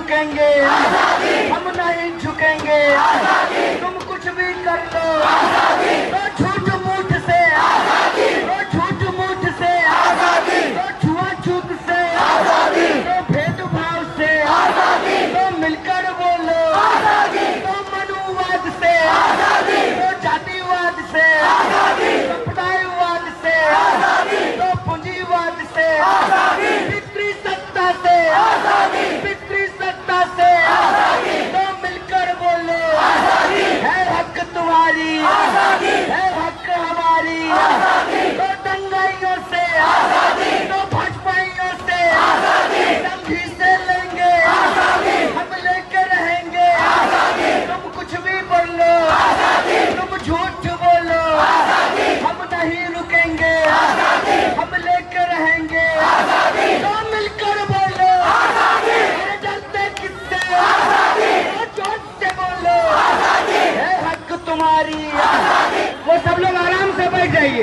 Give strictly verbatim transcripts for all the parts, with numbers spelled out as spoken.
रुकेंगे, हम नहीं झुकेंगे। तुम कुछ भी कर लो, तो झूठ मूठ से, तो झूठ मूठ से, तो छुआछूत से, तो भेदभाव से, तो मिलकर बोलो, तो मनुवाद से, तो जातिवाद से, संप्रदायवाद से, तो पूंजीवाद से, पितृ सत्ता से, पितृ सत्ता से, तो मिलकर बोलो, है हक तुम्हारी, है हक हमारी, तो दंगाइयों से, तो भाजपाइयों से, संघी से लेंगे, हम लेकर रहेंगे। तुम कुछ भी बोलो, तुम झूठ बोलो, हम नहीं रुकेंगे, हम लेकर रहेंगे। तो मिलकर बोलो, अरे डरते किससे, तो जोर से बोलो, है हक तुम्हारी। वो सब लोग आराम से बैठ जाइए।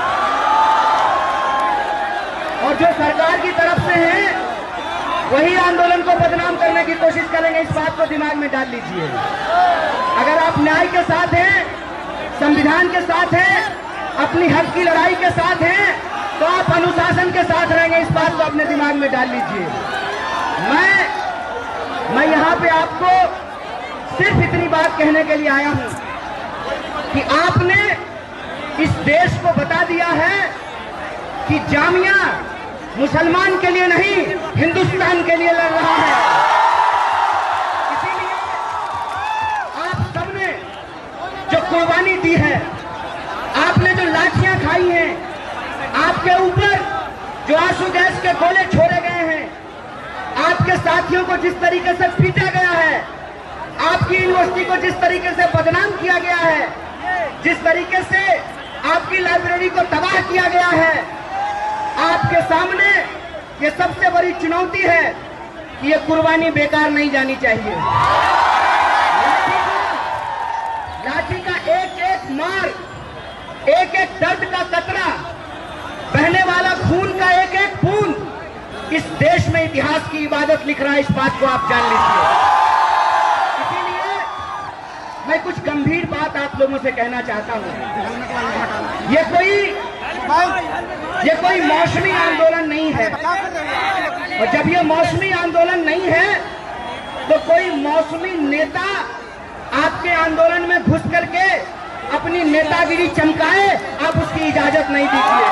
और जो सरकार की तरफ से है वही आंदोलन को बदनाम करने की कोशिश करेंगे, इस बात को दिमाग में डाल लीजिए। अगर आप न्याय के साथ हैं, संविधान के साथ हैं, अपनी हक की लड़ाई के साथ हैं, तो आप अनुशासन के साथ रहेंगे, इस बात को अपने दिमाग में डाल लीजिए। मैं मैं यहाँ पे आपको सिर्फ इतनी बात कहने के लिए आया हूँ कि आपने इस देश को बता दिया है कि जामिया मुसलमान के लिए नहीं, हिंदुस्तान के लिए लड़ रहा है। इसीलिए आप सबने जो कुर्बानी दी है, आपने जो लाठियां खाई हैं, आपके ऊपर जो आंसू गैस के गोले छोड़े गए हैं, आपके साथियों को जिस तरीके से पीटा गया है, आपकी यूनिवर्सिटी को जिस तरीके से बदनाम किया गया है, जिस तरीके से आपकी लाइब्रेरी को तबाह किया गया है, आपके सामने ये सबसे बड़ी चुनौती है कि ये कुर्बानी बेकार नहीं जानी चाहिए। लाठी का, लाठी का एक एक मार, एक एक दर्द का कतरा, बहने वाला खून का एक एक बूंद इस देश में इतिहास की इबादत लिख रहा है, इस बात को आप जान लीजिए। इसीलिए मैं कुछ गंभीर बात आप लोगों से कहना चाहता हूं। ये कोई ये कोई मौसमी आंदोलन नहीं है, और जब ये मौसमी आंदोलन नहीं है तो कोई मौसमी नेता आपके आंदोलन में घुस करके अपनी नेतागिरी चमकाए, आप उसकी इजाजत नहीं दीजिए।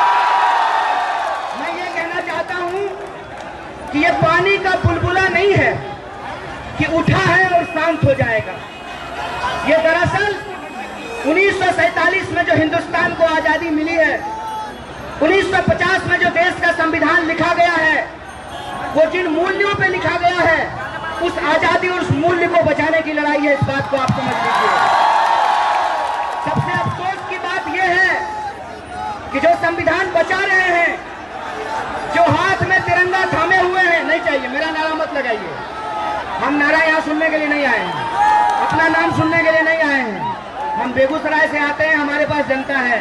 मैं ये कहना चाहता हूं कि ये पानी का बुलबुला नहीं है कि उठा है और शांत हो जाएगा। ये दरअसल उन्नीस सौ सैतालीस में जो हिंदुस्तान को आजादी मिली है, उन्नीस सौ पचास में जो देश का संविधान लिखा गया है, वो जिन मूल्यों पे लिखा गया है, उस आजादी और उस मूल्य को बचाने की लड़ाई है, इस बात को आप समझ लीजिए। सबसे अफसोस की बात यह है कि जो संविधान बचा रहे हैं, जो हाथ में तिरंगा थामे हुए हैं, नहीं चाहिए, मेरा नारा मत लगाइए, हम नारा यहाँ सुनने के लिए नहीं आए हैं, अपना नाम सुनने के लिए नहीं आए हैं, हम बेगूसराय से आते हैं, हमारे पास जनता है।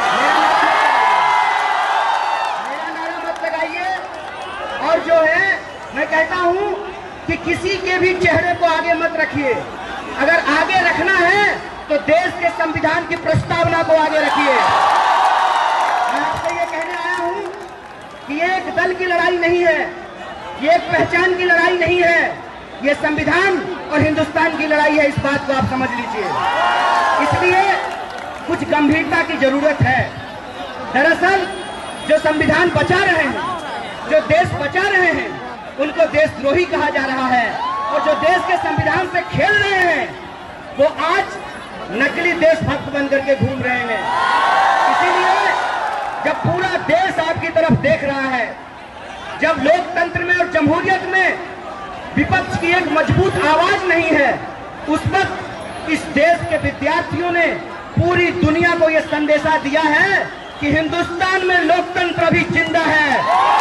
मेरा नारा मत लगाइए। और जो है, मैं कहता हूं कि किसी के भी चेहरे को आगे मत रखिए। अगर आगे रखना है तो देश के संविधान की प्रस्तावना को आगे रखिए। मैं आपसे ये कहने आया हूं कि ये एक दल की लड़ाई नहीं है, ये एक पहचान की लड़ाई नहीं है, ये संविधान और हिंदुस्तान की लड़ाई है, इस बात को आप समझ लीजिए। इसलिए कुछ गंभीरता की जरूरत है। दरअसल जो संविधान बचा रहे हैं, जो देश बचा रहे हैं, उनको देशद्रोही कहा जा रहा है, और जो देश के संविधान से खेल रहे हैं वो आज नकली देशभक्त बनकर के घूम रहे हैं। इसीलिए जब पूरा देश आपकी तरफ देख रहा है, जब लोकतंत्र में और जमहूरियत में विपक्ष की एक मजबूत आवाज नहीं है, उस वक्त इस देश के विद्यार्थियों ने पूरी दुनिया को यह संदेशा दिया है कि हिंदुस्तान में लोकतंत्र भी जिंदा है।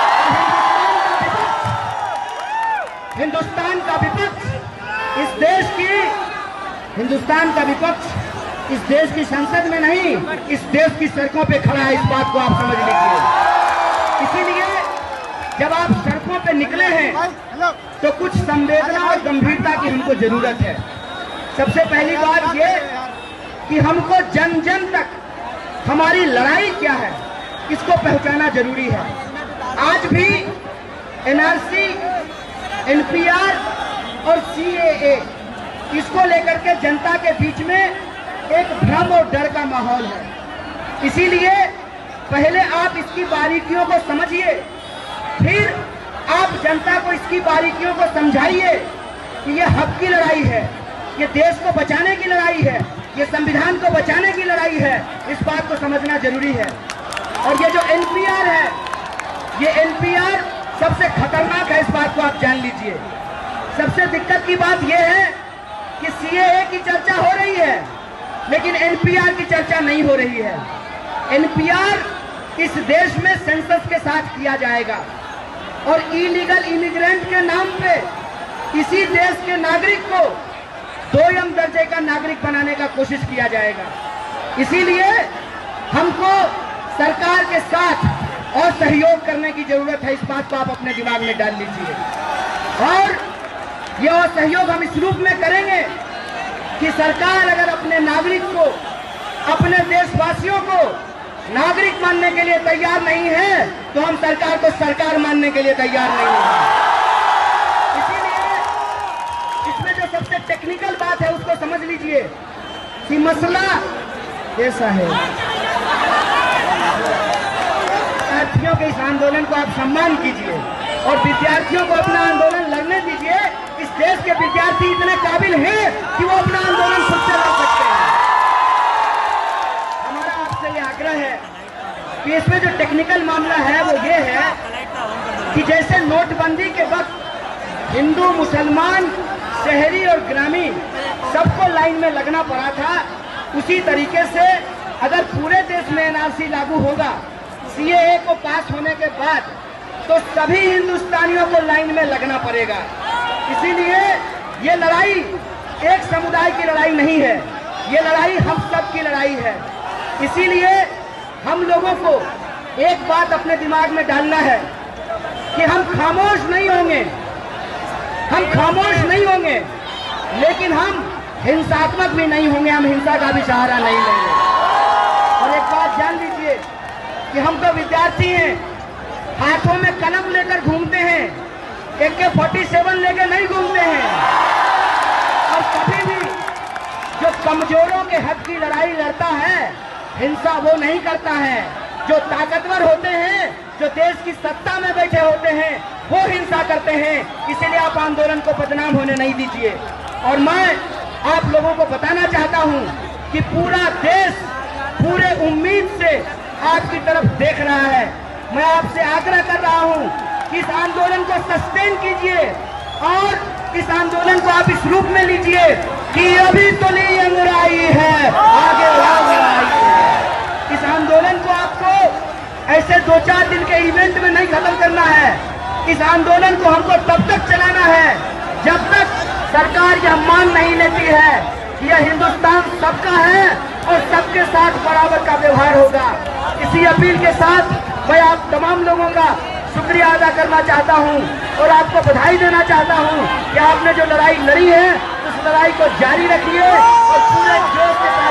हिंदुस्तान का विपक्ष इस देश की हिंदुस्तान का विपक्ष इस देश की संसद में नहीं, इस देश की सड़कों पे खड़ा है, इस बात को आप समझ लीजिए। इसीलिए जब आप सड़कों पे निकले हैं तो कुछ कुछ संवेदना और गंभीरता की हमको जरूरत है। सबसे पहली बात ये कि हमको जन जन तक हमारी लड़ाई क्या है इसको पहचाना जरूरी है। आज भी एनआरसी, एनपीआर और सीएए इसको लेकर के जनता के बीच में एक भ्रम और डर का माहौल है। इसीलिए पहले आप इसकी बारीकियों को समझिए, फिर आप जनता को इसकी बारीकियों को समझाइए कि ये हक की लड़ाई है, ये देश को बचाने की लड़ाई है, ये संविधान को बचाने की लड़ाई है। इस बात को समझना जरूरी है। और ये जो एनपीआर है, ये एनपीआर सबसे खतरनाक है, इस बात को आप जान लीजिए। सबसे दिक्कत की बात यह है कि सीएए की चर्चा हो रही है लेकिन एनपीआर की चर्चा नहीं हो रही है। एनपीआर इस देश में सेंसस के साथ किया जाएगा और इलीगल इमिग्रेंट के नाम पे इसी देश के नागरिक को दोयम दर्जे का नागरिक बनाने का कोशिश किया जाएगा। इसीलिए हमको सरकार के साथ और सहयोग करने की जरूरत है। इस बात को आप अपने दिमाग में डाल लीजिए। और यह सहयोग हम इस रूप में करेंगे कि सरकार अगर अपने नागरिक को, अपने देशवासियों को नागरिक मानने के लिए तैयार नहीं है तो हम सरकार को सरकार मानने के लिए तैयार नहीं है। इसीलिए इसमें जो सबसे टेक्निकल बात है उसको समझ लीजिए कि मसला ऐसा है। विद्यार्थियों के इस आंदोलन को आप सम्मान कीजिए और विद्यार्थियों को अपना आंदोलन लड़ने दीजिए। इस देश के विद्यार्थी इतने काबिल हैं कि वो अपना आंदोलन खुद से लड़ सकते हैं। हमारा आपसे ये आग्रह है कि इसमें जो टेक्निकल मामला है वो ये है कि जैसे नोटबंदी के वक्त हिंदू, मुसलमान, शहरी और ग्रामीण सबको लाइन में लगना पड़ा था, उसी तरीके से अगर पूरे देश में एनआरसी लागू होगा सीएए को पास होने के बाद तो सभी हिंदुस्तानियों को लाइन में लगना पड़ेगा। इसीलिए ये लड़ाई एक समुदाय की लड़ाई नहीं है, ये लड़ाई हम सब की लड़ाई है। इसीलिए हम लोगों को एक बात अपने दिमाग में डालना है कि हम खामोश नहीं होंगे, हम खामोश नहीं होंगे लेकिन हम हिंसात्मक भी नहीं होंगे, हम हिंसा का भी सहारा नहीं लेंगे। और एक बात जान लीजिए कि हम तो विद्यार्थी हैं, हाथों में कलम लेकर घूमते हैं, ए के फोर्टी सेवन लेकर नहीं घूमते हैं। और कभी भी जो कमजोरों के हक की लड़ाई लड़ता है हिंसा वो नहीं करता है। जो ताकतवर होते हैं, जो देश की सत्ता में बैठे होते हैं वो हिंसा करते हैं। इसीलिए आप आंदोलन को बदनाम होने नहीं दीजिए। और मैं आप लोगों को बताना चाहता हूं कि पूरा देश पूरे उम्मीद से आपकी तरफ देख रहा है। मैं आपसे आग्रह कर रहा हूं कि इस आंदोलन को सस्टेन कीजिए और इस आंदोलन को आप इस रूप में लीजिए कि अभी तो ली अंगड़ाई है, आगे लड़ाई है। इस आंदोलन को आपको ऐसे दो चार दिन के इवेंट में नहीं खत्म करना है। इस आंदोलन को हमको तब तक चलाना है जब तक सरकार यह मान नहीं लेती है कि यह हिंदुस्तान सबका है और सबके साथ बराबर का व्यवहार होगा। इसी अपील के साथ मैं आप तमाम लोगों का शुक्रिया अदा करना चाहता हूं और आपको बधाई देना चाहता हूं कि आपने जो लड़ाई लड़ी है उस लड़ाई को जारी रखिए और पूरे जोश के साथ